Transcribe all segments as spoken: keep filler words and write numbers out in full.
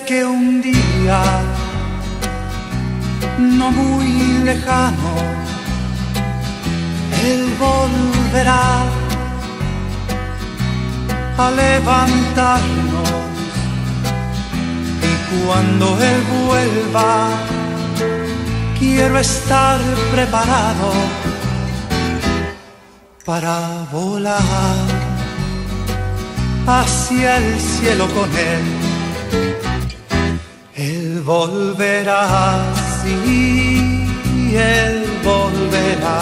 que un día no muy lejano Él volverá a levantarnos, y cuando Él vuelva quiero estar preparado para volar hacia el cielo con Él. Él volverá, sí, Él volverá.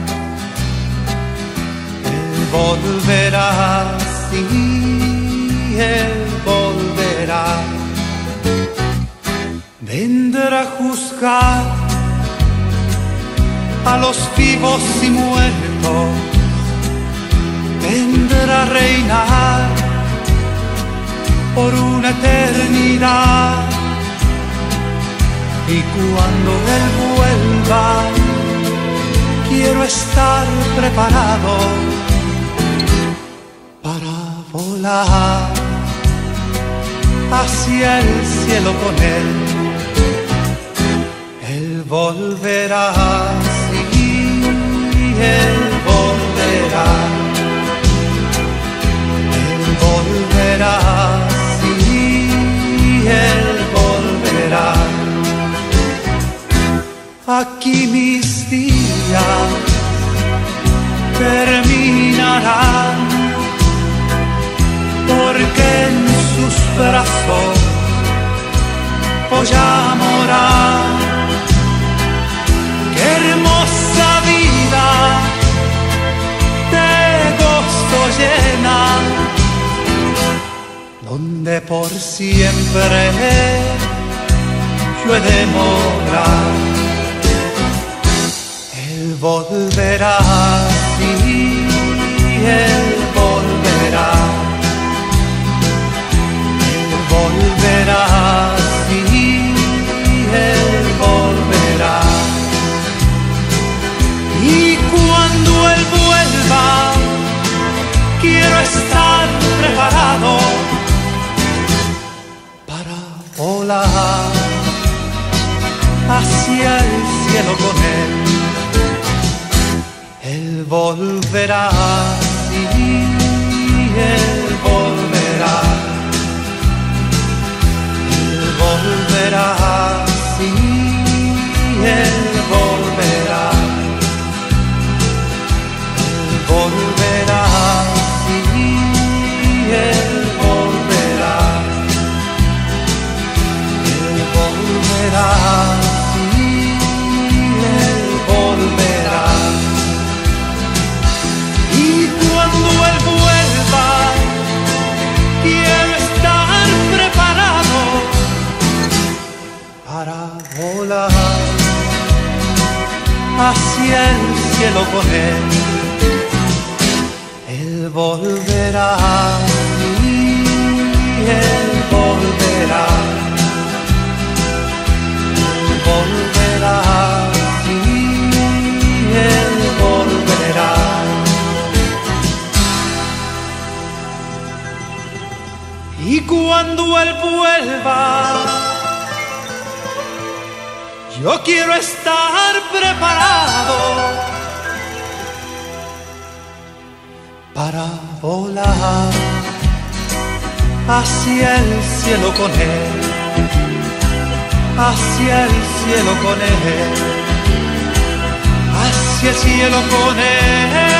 Él volverá, sí, Él volverá. Vendrá a juzgar a los vivos y muertos, vendrá a reinar por una eternidad, y cuando Él vuelva quiero estar preparado para volar hacia el cielo con Él. Él volverá, sí, Él volverá. Él volverá, sí, Él volverá. Aquí mis días terminarán, porque en sus brazos voy a morar. Qué hermosa vida de gozo llena, donde por siempre yo he de morar. Él volverá, sí, Él volverá. Él volverá, sí, Él volverá. Y cuando Él vuelva quiero estar preparado para volar hacia el cielo con Él. Él volverá, sí, Él volverá. Él volverá, sí, Él volverá. Él volverá, sí, Él volverá. Él volverá, sí, Él volverá. Y cuando Él vuelva quiero estar preparado para volar hacia el cielo con Él. Él volverá, sí, Él volverá. Él volverá, sí, Él volverá. Y cuando Él vuelva yo quiero estar preparado para volar hacia el cielo con Él, hacia el cielo con Él, hacia el cielo con Él.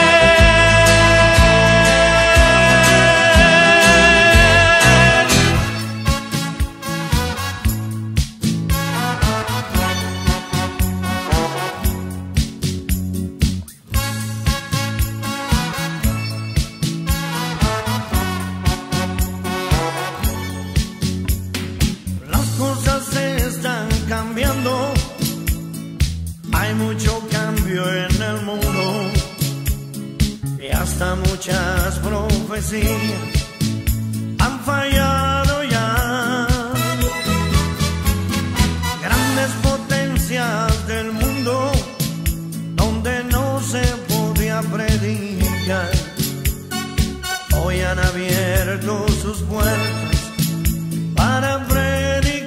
Hay mucho cambio en el mundo y hasta muchas profecías han fallado ya. Grandes potencias del mundo donde no se podía predicar hoy han abierto sus puertas para predicar.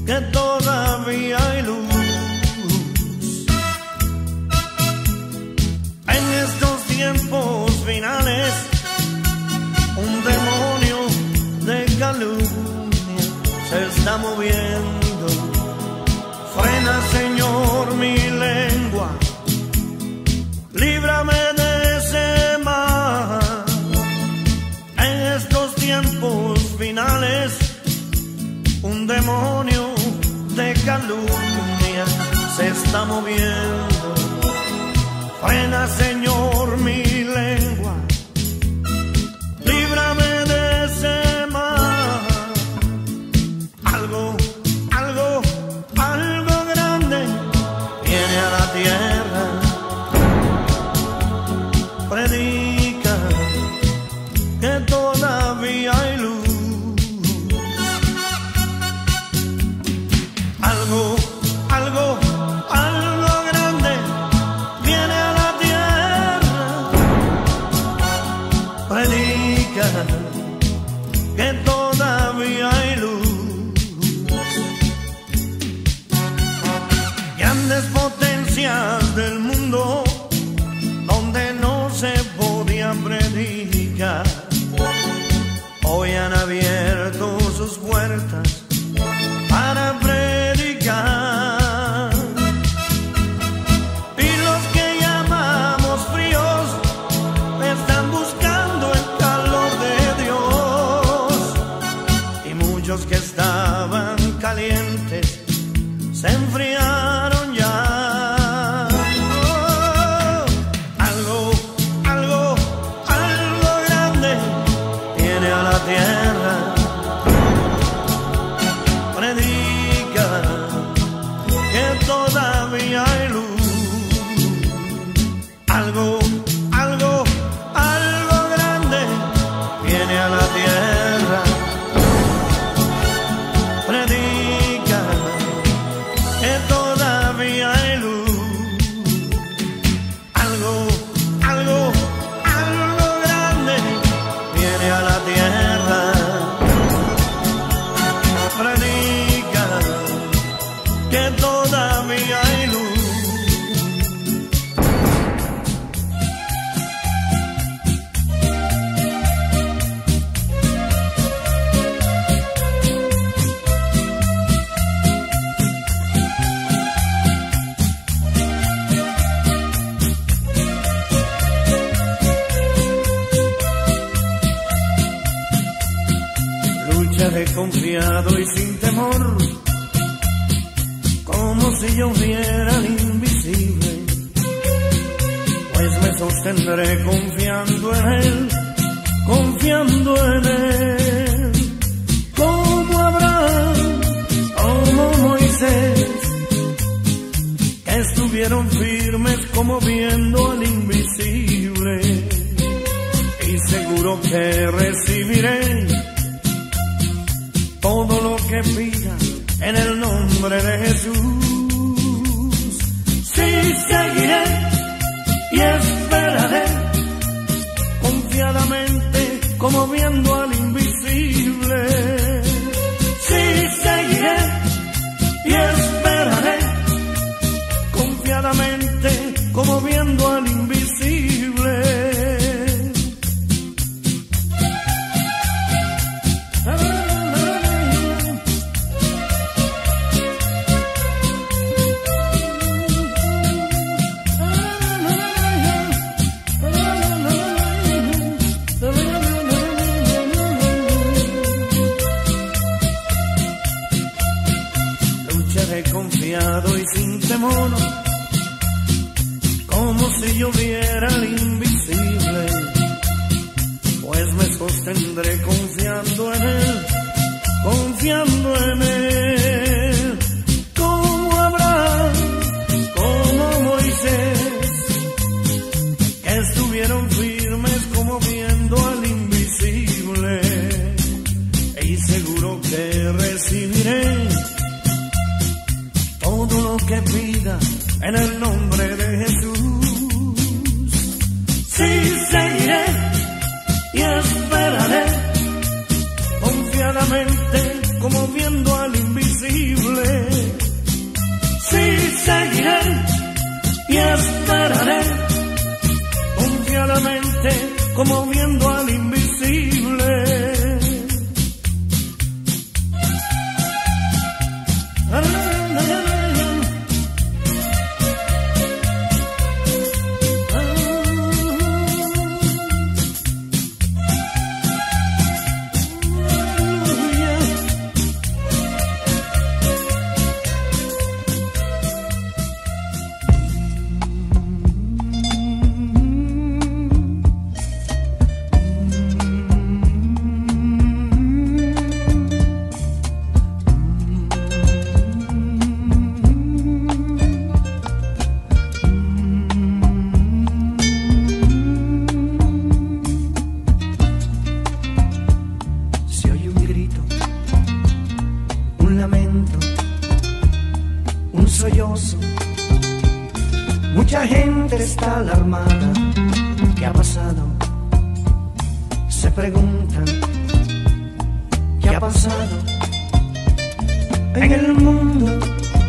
que todavía hay luz. En estos tiempos finales, un demonio de calumnia se está moviendo. Frena, Señor, mi lengua, líbrame de ese mal. En estos tiempos finales, un demonio de calumnia se está moviendo. Frena, Señor, mi lengua, líbrame de ese mal. Algo, algo, algo grande viene a la tierra. Predica que todavía hay luz. Algo, algo, algo grande viene a la tierra. Predica que todavía hay luz. Grandes potencias del mundo donde no se podía predicar, hoy han abierto sus puertas para predicar. Y los que llamamos fríos están buscando el calor de Dios. Y muchos que estaban calientes se enfriaron ya. Oh, algo, algo, algo grande viene a la tierra. Predica que todavía hay luz. Algo, algo, algo grande viene a la tierra. Predica que todavía hay luz. Algo, algo, algo grande viene a la tierra. Predica que todavía hay luz. Lucharé confiado y sin temor, como si yo viera al invisible, pues me sostendré confiando en Él, confiando en Él. Como Abraham, como Moisés, que estuvieron firmes como viendo al invisible, y seguro que recibiré todo lo que pida en el nombre de Jesús. Sí, seguiré y esperaré confiadamente como viendo al invisible. Sí, seguiré y esperaré confiadamente como viendo al invisible. Confiado y sin temor, como si yo viera al invisible, pues me sostendré confiando en Él, confiando en Él. Como Abraham, como Moisés, que estuvieron firmes como viendo al invisible, y seguro que recibiré todo lo que pida en el nombre de Jesús. Sí, seguiré y esperaré confiadamente como viendo al invisible. como viendo al invisible. Mucha gente está alarmada. ¿Qué ha pasado? Se preguntan. ¿Qué ha pasado en el mundo?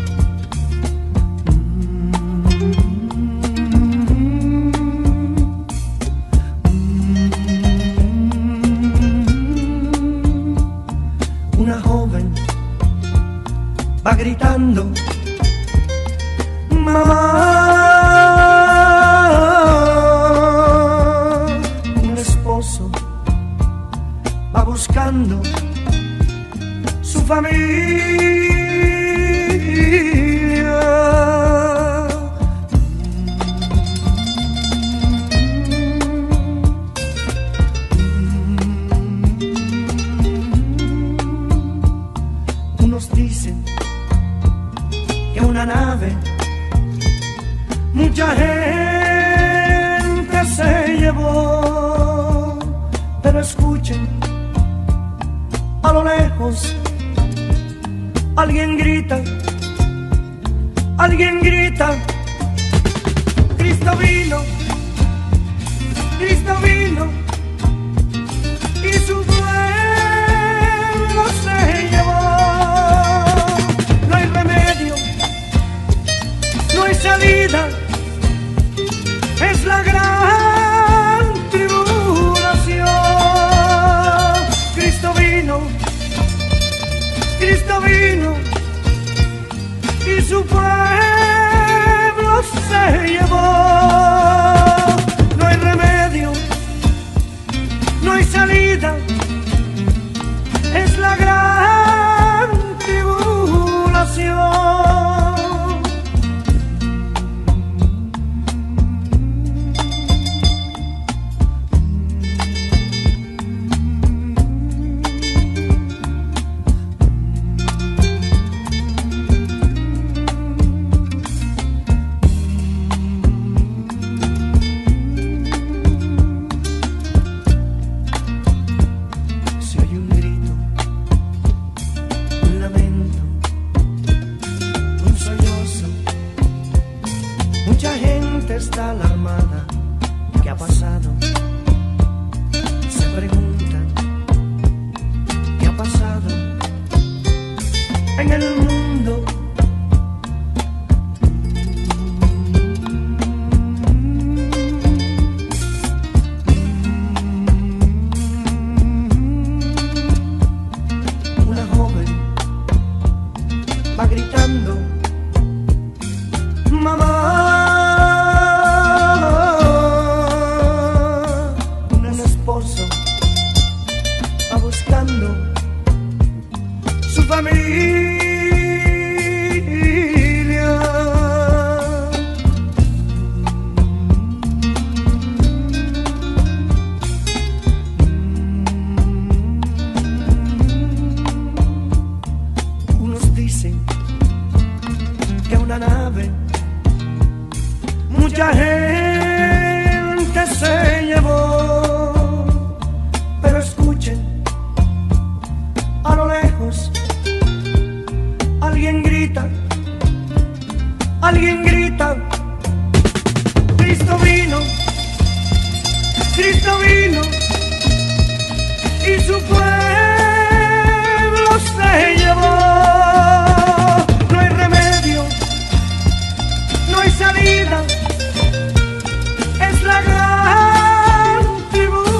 Una joven va gritando: mamá. Un esposo va buscando su familia. Unos dicen que una nave mucha gente se llevó, pero escuchen, a lo lejos alguien grita, alguien grita: Cristo vino, Cristo vino, y su pueblo se llevó. No hay remedio, no hay salida, es la gran tribulación. Cristo vino, Cristo vino, y su pueblo se llevó. No hay remedio, no hay salida, es la gran tribulación. Mucha gente está alarmada. ¿Qué ha pasado? Se preguntan. ¿Qué ha pasado en el mundo? Una joven va gritando: mamá. Va buscando su familia. Unos dicen que una nave mucha gente se llevó, pero escuchen, a lo lejos alguien grita, alguien grita: Cristo vino, Cristo vino, y su pueblo se llevó. No hay remedio, no hay salida, es la gran tribulación.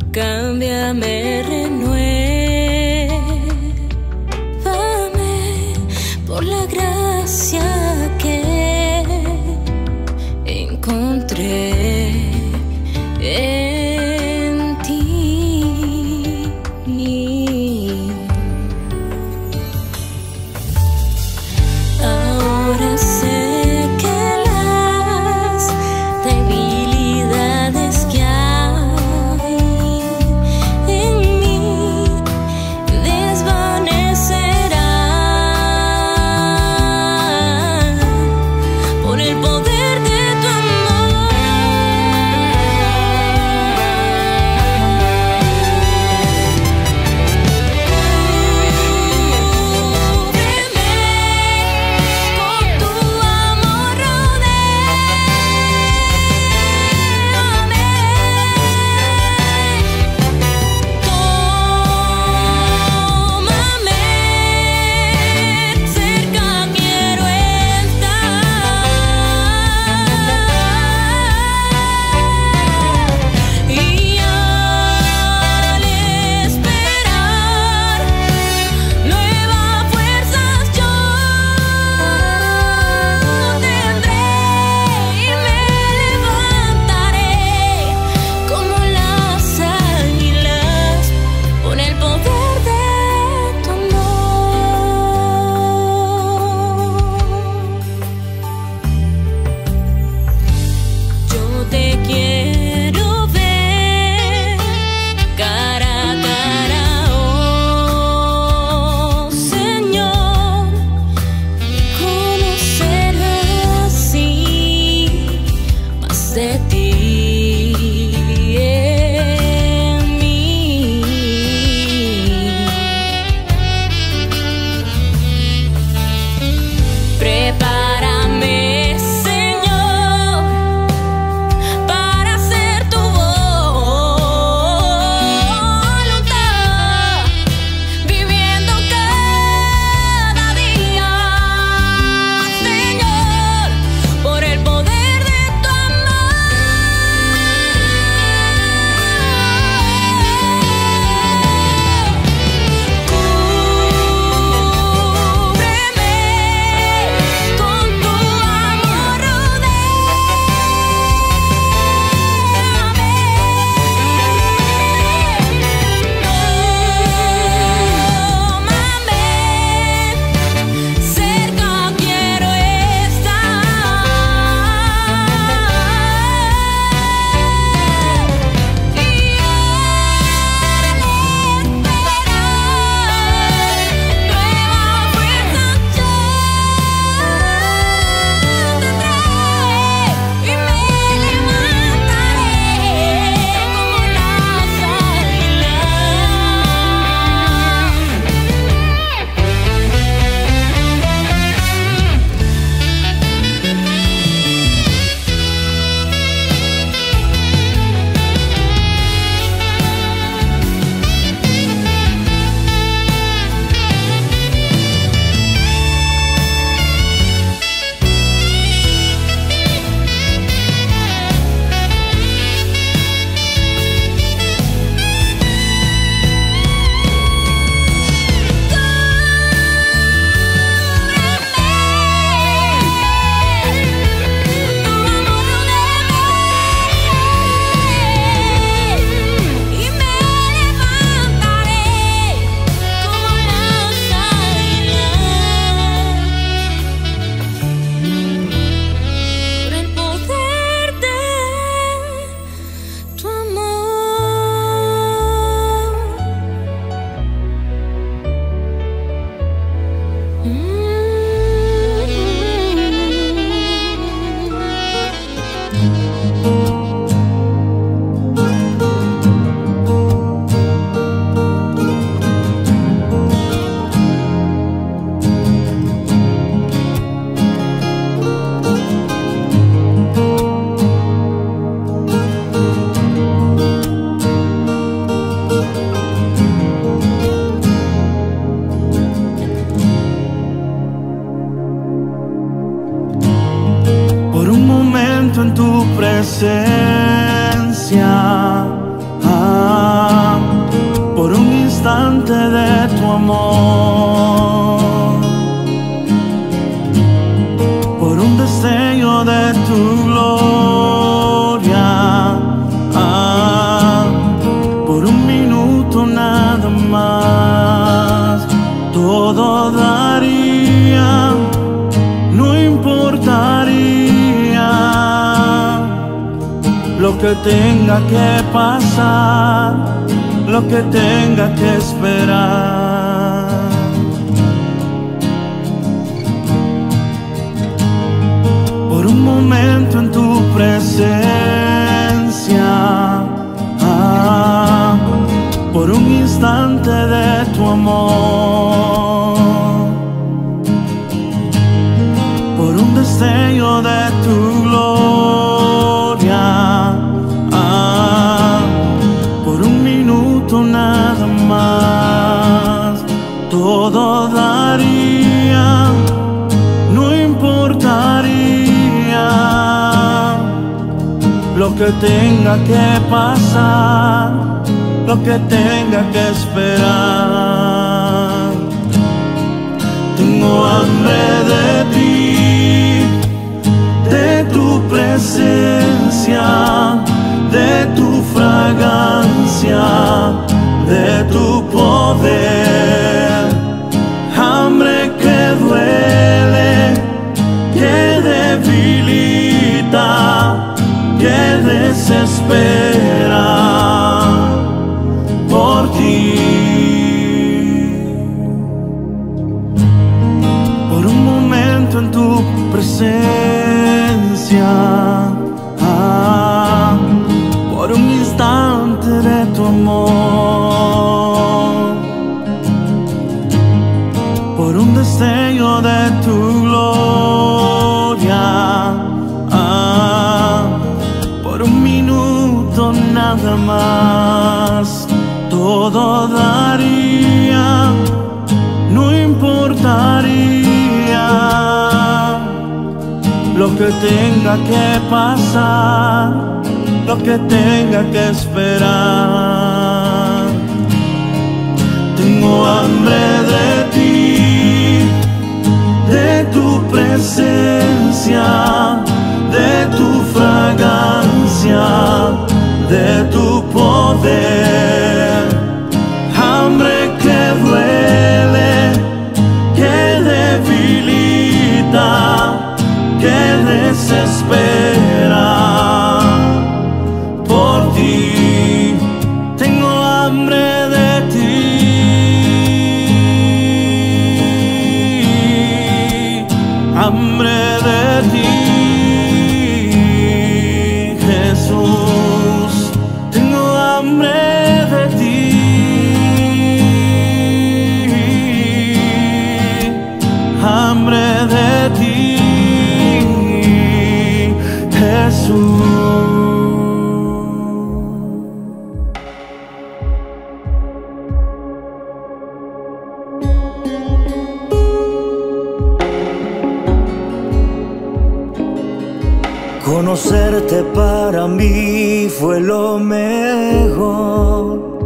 cámbiame, renuévame por la gracia que encontré en ti. Ahora sé que las debilidades que hay en mí que tenga que pasar, lo que tenga que esperar. Por un momento en tu presencia, ah, por un instante de tu amor, por un destello de tu gloria, ah, por un minuto nada más, todo daría, no importaría lo que tenga que pasar, lo que tenga que esperar. Tengo hambre de ti, de tu presencia, de tu fragancia, de tu poder. Hambre que duele, que debilita, que desespera por ti. Por un momento en tu presencia, ah, por un instante de tu amor, por un destello de tu gloria, ah, por un minuto nada más, todo daría, no importaría lo que tenga que pasar, lo que tenga que esperar. Tengo hambre de ti, de tu presencia, de tu fragancia, de tu poder. Hambre que duele, que debilita, que desespera por ti. Tengo hambre de ti, hambre de ti, Jesús. Tengo hambre de ti, hambre de ti, Jesús. Conocerte para mí fue lo mejor.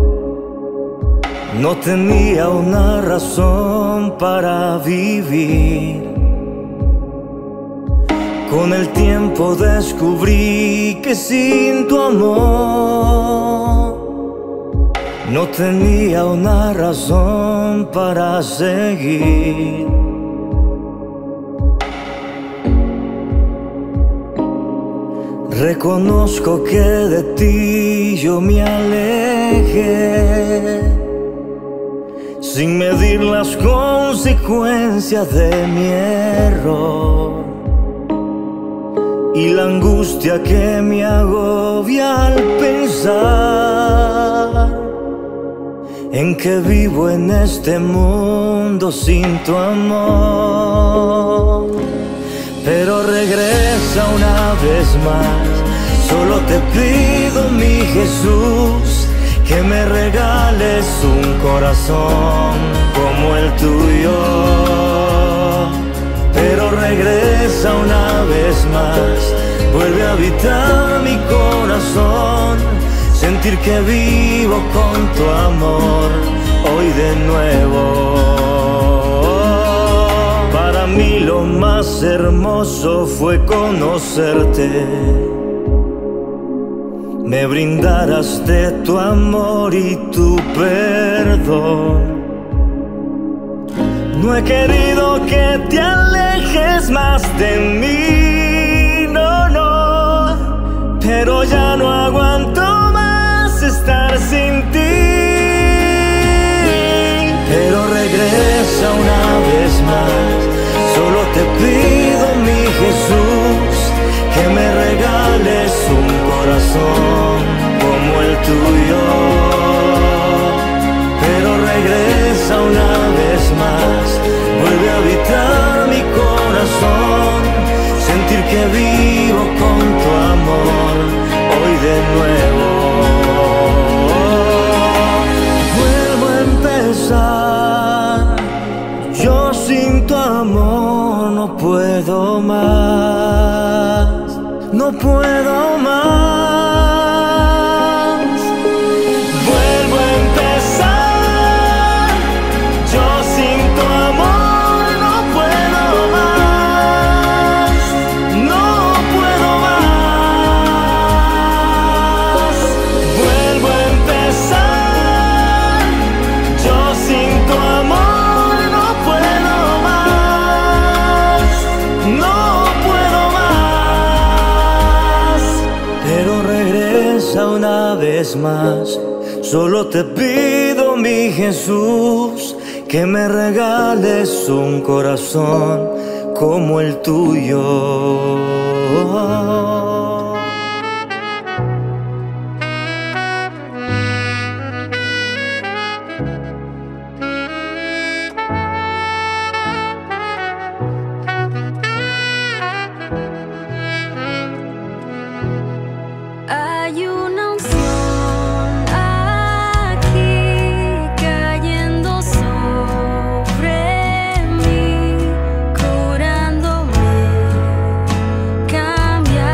No tenía una razón para vivir. Con el tiempo descubrí que sin tu amor no tenía una razón para seguir. Reconozco que de ti yo me alejé sin medir las consecuencias de mi error. Y la angustia que me agobia al pensar en que vivo en este mundo sin tu amor. Pero regresa una vez más, solo te pido, mi Jesús, que me regales un corazón como el tuyo. Pero regresa una vez más, vuelve a habitar mi corazón, sentir que vivo con tu amor hoy de nuevo. Para mí lo más hermoso fue conocerte, me brindaras de tu amor y tu perdón. No he querido que te alejes más de mí, no, no, pero ya no aguanto más estar sin ti. Pero regresa una vez más, solo te pido, mi Jesús, que me regales un corazón como el tuyo. Pero regresa una vez más, vuelve a habitar mi corazón, sentir que vivo con tu amor hoy de nuevo. Vuelvo a empezar, yo sin tu amor no puedo más, no puedo más. Vuelvo a empezar, yo sin tu amor no puedo más, no puedo más. Vuelvo a empezar, yo sin tu amor no puedo más, no puedo más. Pero regresa una vez más, solo te pido, mi Jesús, que me regales un corazón como el tuyo. Hay una unción aquí cayendo sobre mí, curándome, cambiando.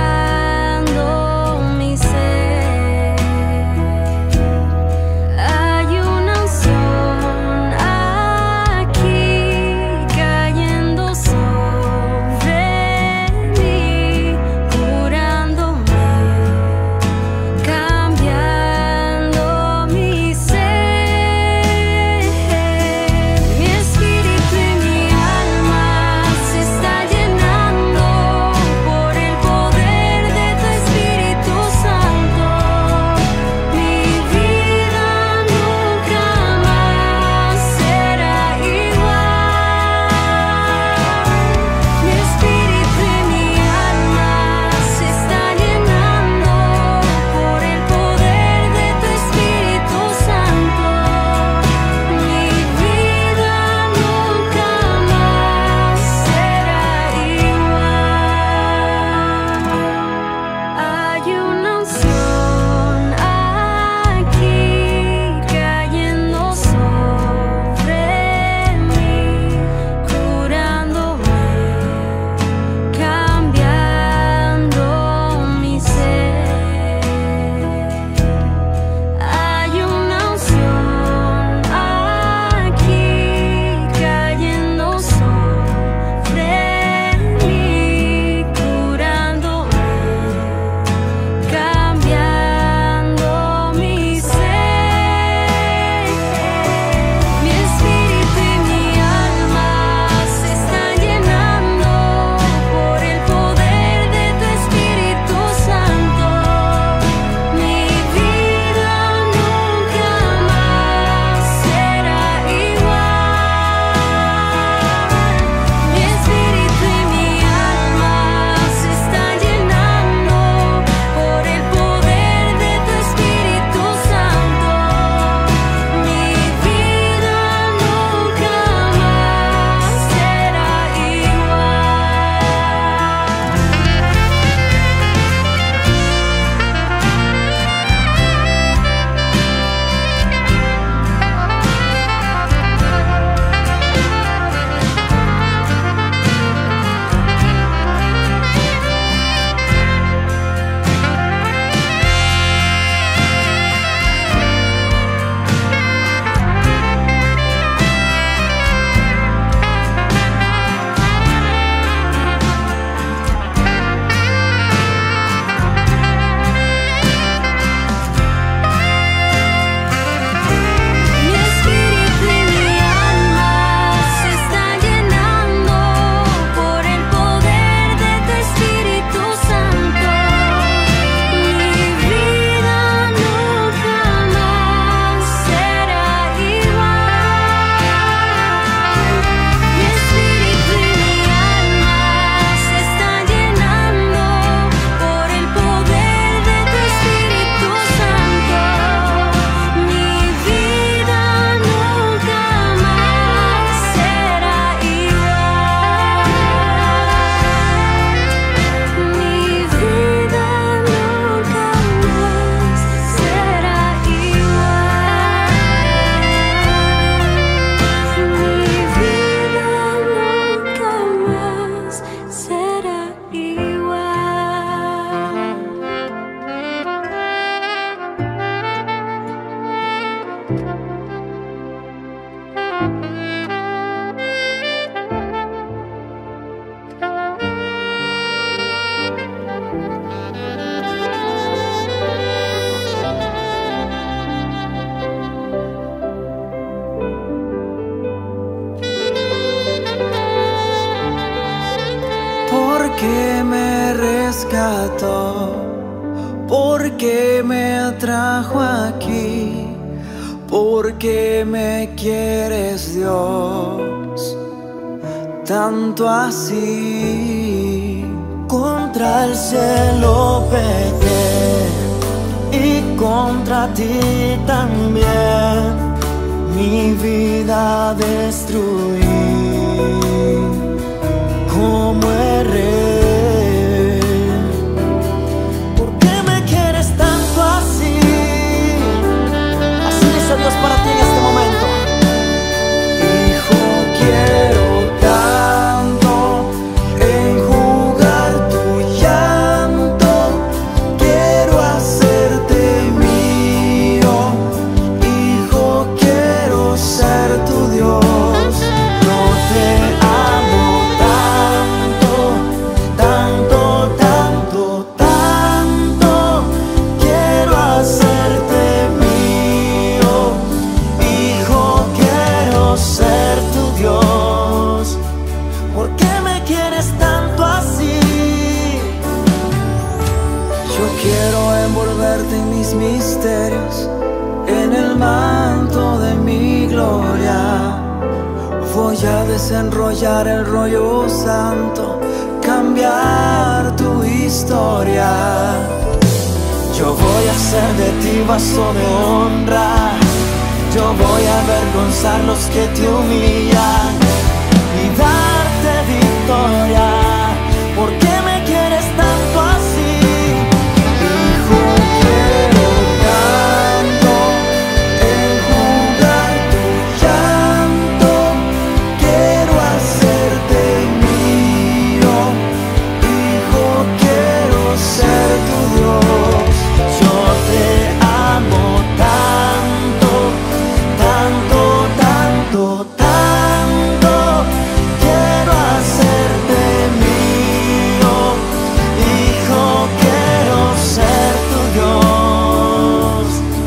rescató, porque me atrajo aquí, porque me quieres, Dios, tanto así. Contra el cielo pequé y contra ti también mi vida destruí. Como erré, ¿por qué me quieres tanto así? Así dice Dios para ti en este momento. Hijo, quiero tanto enjugar tu llanto, quiero hacerte mío. Hijo, quiero ser tu Dios. No te amo tanto, tanto, tanto, tanto. Quiero hacerte mío. Hijo, quiero ser tu Dios. ¿Por qué me quieres tanto así? Yo quiero envolverte en mis misterios, en el manto de mi gloria. Voy a desenrollar el rollo santo, cambiar tu historia. Yo voy a hacer de ti vaso de honra. Yo voy a avergonzar los que te humillan y darte victoria. ¿Por qué me quieres tanto así? Hijo, quiero tanto enjugar tu llanto, quiero hacerte mío. Hijo, quiero ser tu Dios. Yo te amo tanto, tanto, tanto, tanto. Quiero hacerte mío. Hijo, quiero ser tu Dios.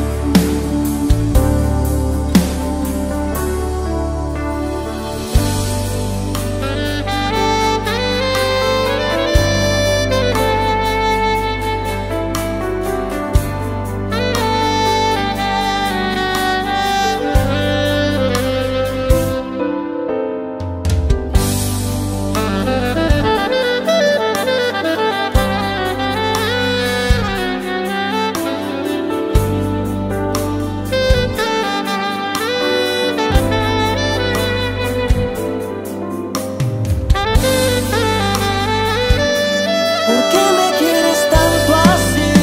¿Por qué me quieres tanto así?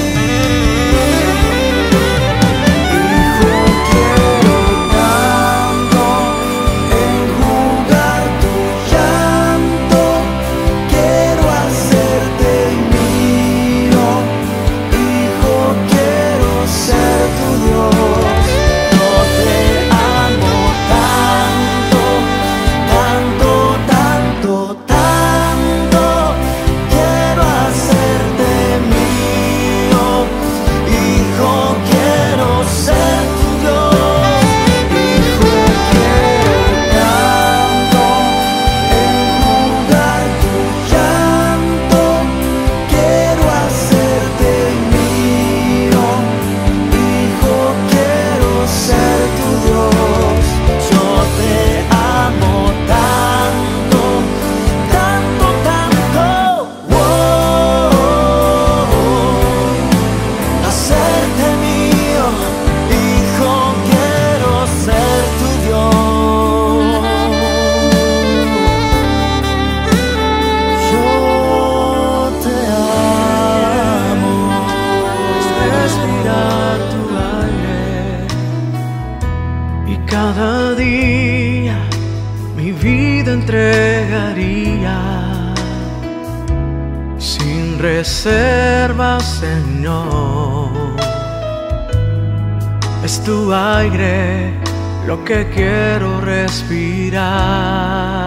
Hijo, quiero tanto enjugar tu llanto, quiero hacerte mío. Hijo, quiero ser tu Dios. Yo te amo tanto, tanto, tanto, tanto. Quiero hacerte mío. Hijo, quiero ser tu Dios. Hijo, quiero tanto enjugar tu llanto, quiero hacerte mío. Hijo, quiero ser tu Dios. Yo te amo tanto, tanto, tanto. Wow. Hacerte mío. Hijo, quiero ser tu Dios. Yo te amo. Es respirar tu aire Y cada día mi vida entregaría sin reservas, Señor. Es tu aire lo que quiero respirar.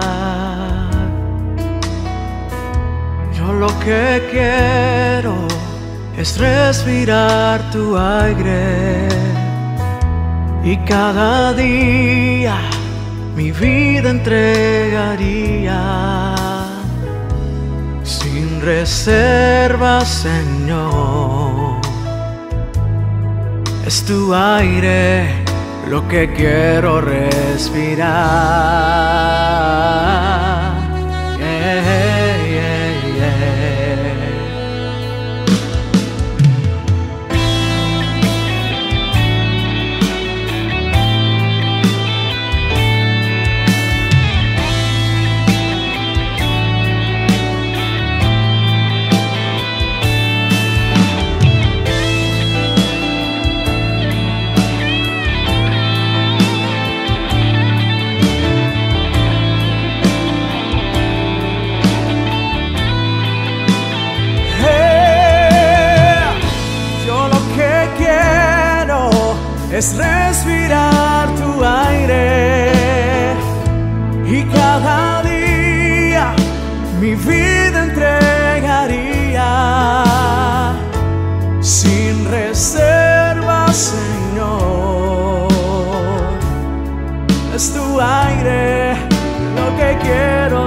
Yo lo que quiero es respirar tu aire. Y cada día mi vida entregaría sin reservas, Señor. Es tu aire lo que quiero respirar. Yeah, yeah, yeah. Es respirar tu aire y cada día mi vida entregaría sin reservas, Señor. Es tu aire lo que quiero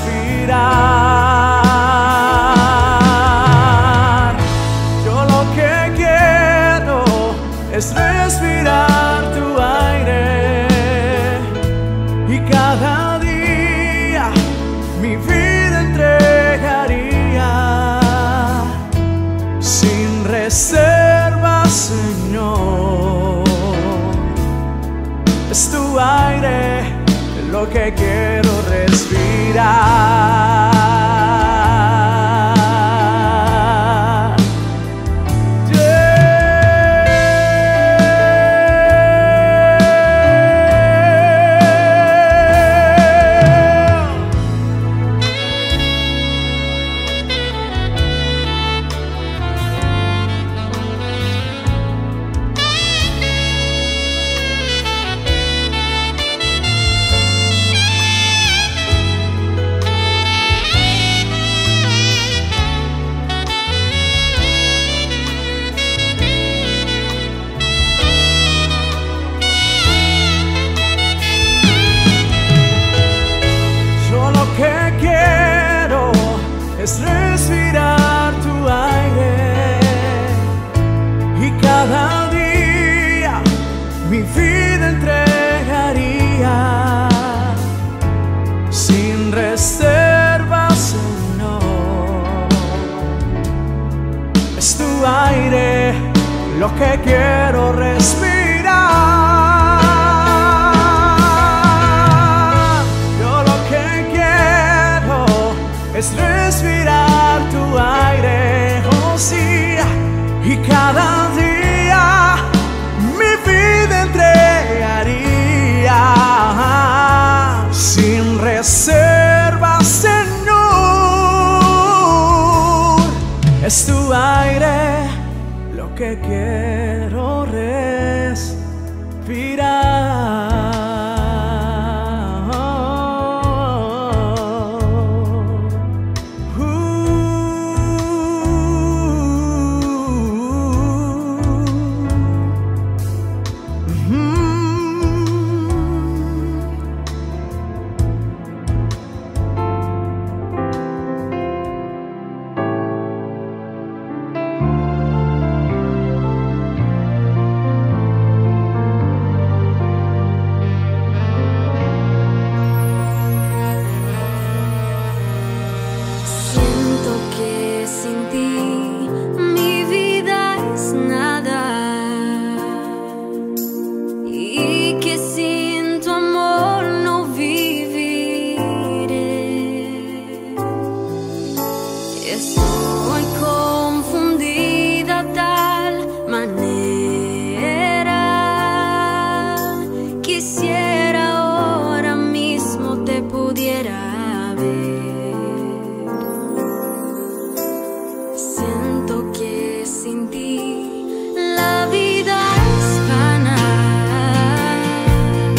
respirar. Yo lo que quiero es respirar tu aire y cada día mi vida entregaría sin reservas, Señor. Es tu aire lo que quiero respirar. Es respirar tu aire y cada día mi vida entregaría sin reservas, Señor. Es tu aire lo que quiero respirar. Yo lo que quiero es respirar tu aire, oh sí, y cada día mi vida entregaría sin reservas, Señor. Es tu aire lo que quiero respirar. La vida es ganar.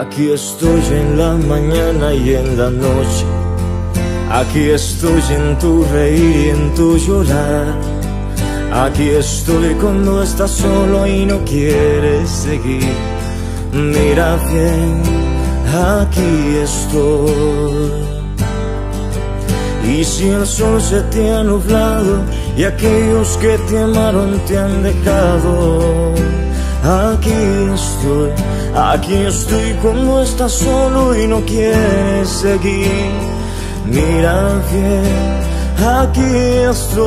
Aquí estoy en la mañana y en la noche. Aquí estoy en tu reír y en tu llorar. Aquí estoy cuando estás solo y no quieres seguir. Mira bien, aquí estoy. Y si el sol se te ha nublado y aquellos que te amaron te han dejado, aquí estoy, aquí estoy cuando estás solo y no quieres seguir. Mira bien, aquí estoy,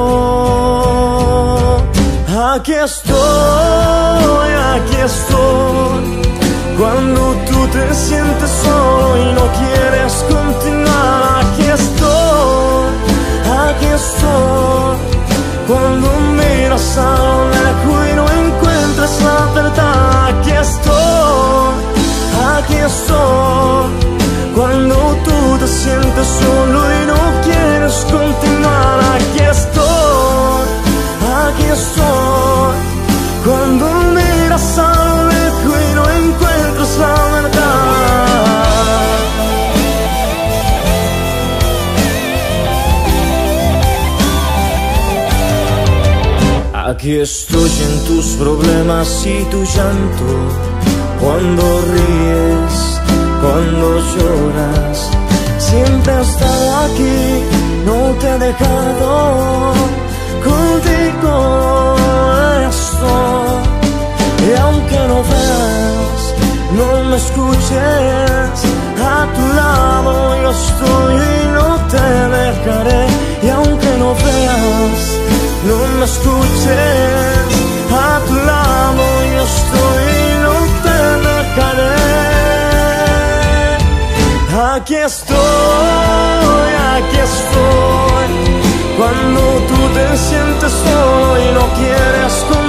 aquí estoy, aquí estoy. Cuando tú te sientes solo y no quieres continuar, aquí estoy, aquí estoy. Cuando miras a lo lejos y no encuentras la verdad, aquí estoy, aquí estoy. Cuando tú te sientes solo y no quieres continuar, aquí estoy, aquí estoy. Cuando miras a lo lejos y no encuentras la verdad. Aquí estoy en tus problemas y tu llanto, cuando ríes, cuando lloras. Siempre he estado aquí, no te he dejado, contigo estoy. Y aunque no veas, no me escuches, a tu lado yo estoy y no te dejaré. Y aunque no veas, no me escuches, a tu lado yo estoy y no te dejaré. Aquí estoy, aquí estoy. Cuando tú te sientes solo y no quieres conmigo,